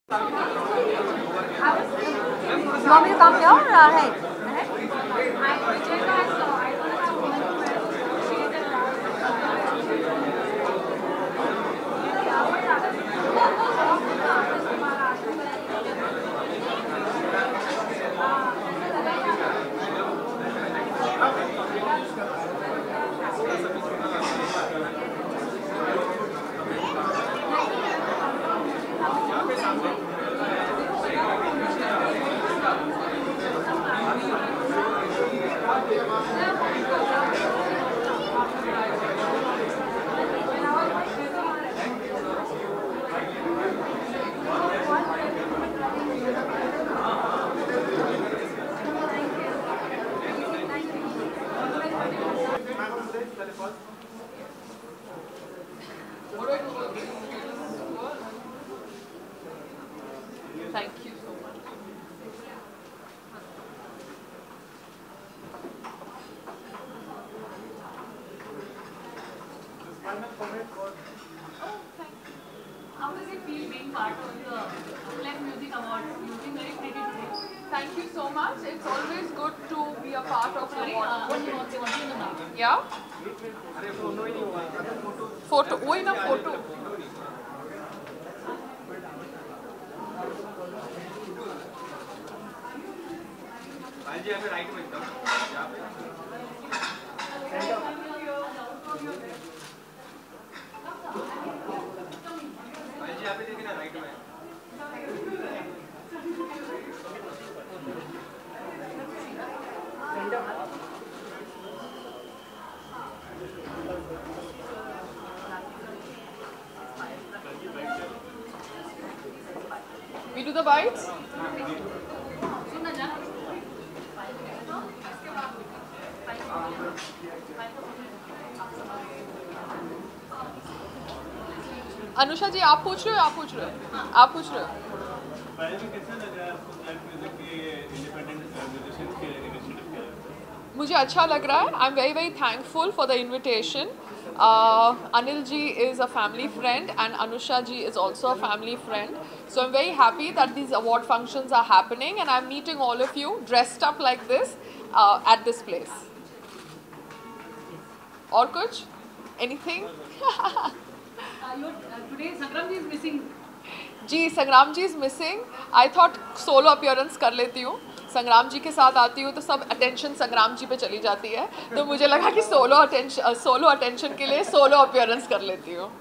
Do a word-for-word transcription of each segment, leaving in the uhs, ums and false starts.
You want me to come here or ahead? Thank you so much. Oh, thank you. How does it feel being part of the Film Music Awards? Looking very pretty today. Thank you so much. It's always good to be a part of the award. Yeah? Photo. Why na photo? जी यहाँ पे right में एकदम यहाँ पे जी यहाँ पे देखिए ना राइट में We do the bites? Anusha जी आप पूछ रहे हो आप पूछ रहे हो आप पूछ रहे हो मुझे अच्छा लग रहा है. I am very very thankful for the invitation. Anil ji is a family friend and Anusha ji is also a family friend. So I'm very happy that these award functions are happening and I'm meeting all of you dressed up like this uh, at this place. Or kuch? Anything? uh, your, uh, today Sangram ji is missing. Ji Sangram ji is missing. I thought solo appearance कर लेती हूँ. संग्राम जी के साथ आती हूँ तो सब अटेंशन संग्राम जी पे चली जाती है, तो मुझे लगा कि सोलो अटेंशन सोलो अटेंशन के लिए सोलो अपीयरेंस कर लेती हूँ.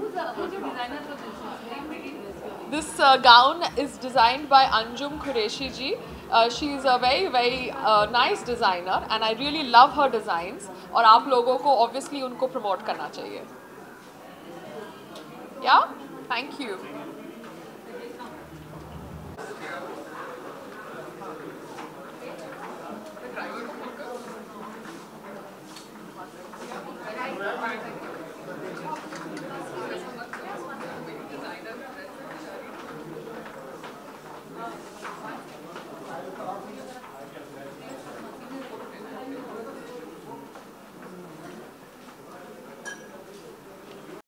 This gown is designed by Anjum Qureshi ji. She is a very very nice designer and I really love her designs. और आप लोगों को ऑब्वियसली उनको प्रमोट करना चाहिए. या थैंक यू. Driver